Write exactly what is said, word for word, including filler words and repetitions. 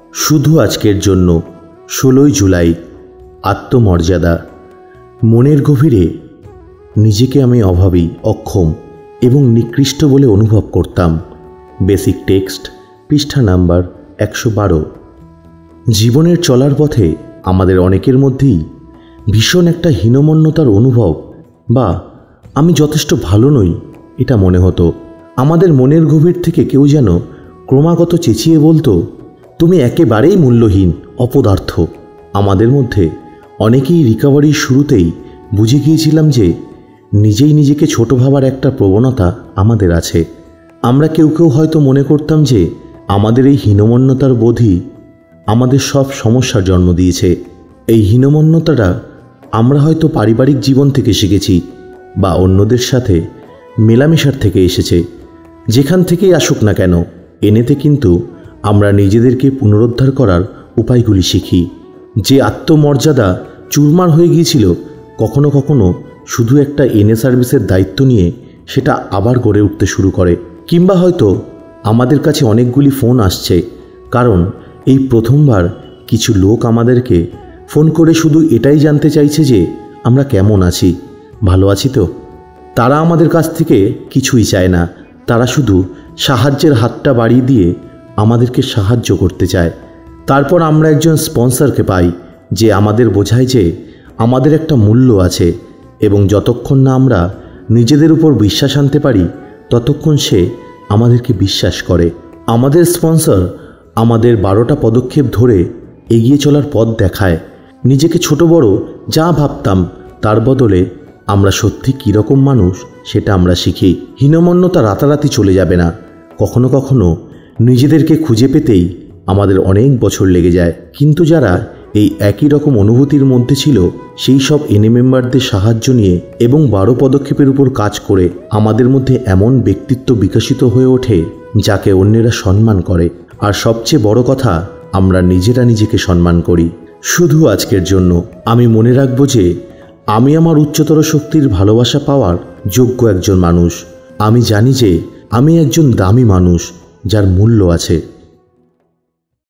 শুধু আজকের জন্য ষোলোই জুলাই আত্মমর্যাদা। মনের গভীরে নিজেকে আমি অভাবী, অক্ষম এবং নিকৃষ্ট বলে অনুভব করতাম। বেসিক টেক্সট, পৃষ্ঠা নাম্বার একশো বারো। জীবনের চলার পথে আমাদের অনেকের মধ্যেই ভীষণ একটা হীনমন্যতার অনুভব বা আমি যথেষ্ট ভালো নই এটা মনে হতো। আমাদের মনের গভীর থেকে কেউ যেন ক্রমাগত চেঁচিয়ে বলতো, তুমি একেবারেই মূল্যহীন, অপদার্থ। আমাদের মধ্যে অনেকেই রিকভারির শুরুতেই বুঝে গিয়েছিলাম যে নিজেই নিজেকে ছোট ভাবার একটা প্রবণতা আমাদের আছে। আমরা কেউ কেউ হয়তো মনে করতাম যে আমাদের এই হীনমন্যতার বোধই আমাদের সব সমস্যার জন্ম দিয়েছে। এই হীনমন্যতাটা আমরা হয়তো পারিবারিক জীবন থেকে শিখেছি বা অন্যদের সাথে মেলামেশার থেকে এসেছে। যেখান থেকেই আসুক না কেন, এনেতে কিন্তু আমরা নিজেদেরকে পুনরুদ্ধার করার উপায়গুলি শিখি। যে আত্মমর্যাদা চুরমার হয়ে গিয়েছিল, কখনো কখনো শুধু একটা এনএ সার্ভিসের দায়িত্ব নিয়ে সেটা আবার গড়ে উঠতে শুরু করে। কিংবা হয়তো আমাদের কাছে অনেকগুলি ফোন আসছে, কারণ এই প্রথমবার কিছু লোক আমাদেরকে ফোন করে শুধু এটাই জানতে চাইছে যে আমরা কেমন আছি, ভালো আছি তো। তারা আমাদের কাছ থেকে কিছুই চায় না, তারা শুধু সাহায্যের হাতটা বাড়িয়ে দিয়ে আমাদেরকে সাহায্য করতে চায়। তারপর আমরা একজন স্পন্সরকে পাই যে আমাদের বোঝায় যে আমাদের একটা মূল্য আছে, এবং যতক্ষণ না আমরা নিজেদের উপর বিশ্বাস আনতে পারি ততক্ষণ সে আমাদেরকে বিশ্বাস করে। আমাদের স্পন্সর আমাদের বারোটা পদক্ষেপ ধরে এগিয়ে চলার পথ দেখায়। নিজেকে ছোট বড় যা ভাবতাম তার বদলে আমরা সত্যি কীরকম মানুষ সেটা আমরা শিখি। হীনমন্যতা রাতারাতি চলে যাবে না, কখনো কখনো নিজেদেরকে খুঁজে পেতেই আমাদের অনেক বছর লেগে যায়। কিন্তু যারা এই একই রকম অনুভূতির মধ্যে ছিল, সেই সব এনএ মেম্বারদের সাহায্য নিয়ে এবং বারো পদক্ষেপের উপর কাজ করে আমাদের মধ্যে এমন ব্যক্তিত্ব বিকশিত হয়ে ওঠে যাকে অন্যেরা সম্মান করে। আর সবচেয়ে বড় কথা, আমরা নিজেরা নিজেকে সম্মান করি। শুধু আজকের জন্য আমি মনে রাখবো যে আমি আমার উচ্চতর শক্তির ভালোবাসা পাওয়ার যোগ্য একজন মানুষ। আমি জানি যে আমি একজন দামি মানুষ যার মূল্য আছে।